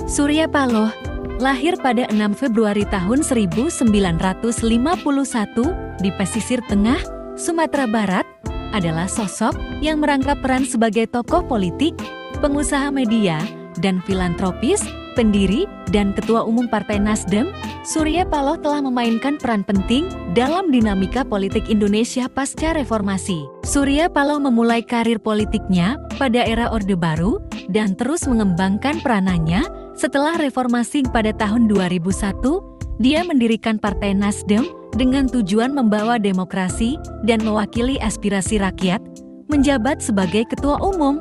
Surya Paloh, lahir pada 6 Februari tahun 1951 di pesisir tengah, Sumatera Barat, adalah sosok yang merangkap peran sebagai tokoh politik, pengusaha media, dan filantropis, pendiri dan Ketua Umum Partai Nasdem. Surya Paloh telah memainkan peran penting dalam dinamika politik Indonesia pasca reformasi. Surya Paloh memulai karir politiknya pada era Orde Baru dan terus mengembangkan peranannya setelah reformasi pada tahun 2001. Dia mendirikan Partai Nasdem dengan tujuan membawa demokrasi dan mewakili aspirasi rakyat, menjabat sebagai Ketua Umum.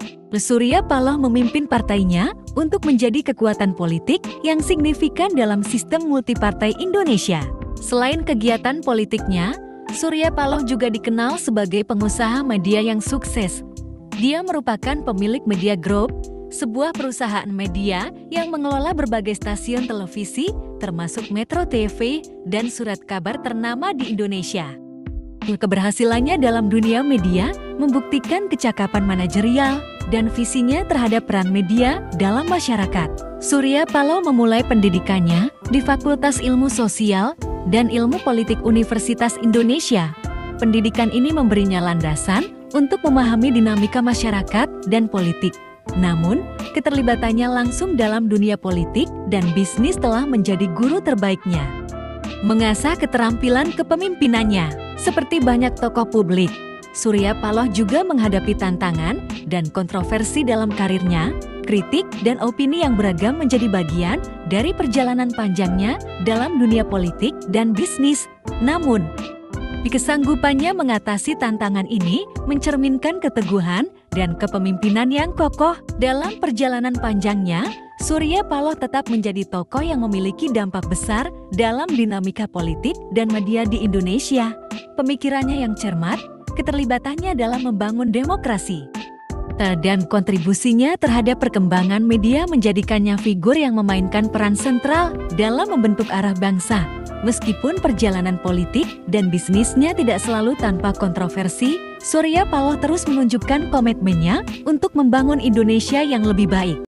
Surya Paloh memimpin partainya untuk menjadi kekuatan politik yang signifikan dalam sistem multipartai Indonesia. Selain kegiatan politiknya, Surya Paloh juga dikenal sebagai pengusaha media yang sukses. Dia merupakan pemilik Media Group, sebuah perusahaan media yang mengelola berbagai stasiun televisi, termasuk Metro TV dan surat kabar ternama di Indonesia. Keberhasilannya dalam dunia media membuktikan kecakapan manajerial dan visinya terhadap peran media dalam masyarakat. Surya Paloh memulai pendidikannya di Fakultas Ilmu Sosial dan Ilmu Politik Universitas Indonesia. Pendidikan ini memberinya landasan untuk memahami dinamika masyarakat dan politik. Namun, keterlibatannya langsung dalam dunia politik dan bisnis telah menjadi guru terbaiknya. Mengasah keterampilan kepemimpinannya, seperti banyak tokoh publik, Surya Paloh juga menghadapi tantangan dan kontroversi dalam karirnya. Kritik dan opini yang beragam menjadi bagian dari perjalanan panjangnya dalam dunia politik dan bisnis. Namun, kesanggupannya mengatasi tantangan ini mencerminkan keteguhan dan kepemimpinan yang kokoh. Dalam perjalanan panjangnya, Surya Paloh tetap menjadi tokoh yang memiliki dampak besar dalam dinamika politik dan media di Indonesia. Pemikirannya yang cermat, keterlibatannya dalam membangun demokrasi, dan kontribusinya terhadap perkembangan media menjadikannya figur yang memainkan peran sentral dalam membentuk arah bangsa. Meskipun perjalanan politik dan bisnisnya tidak selalu tanpa kontroversi, Surya Paloh terus menunjukkan komitmennya untuk membangun Indonesia yang lebih baik.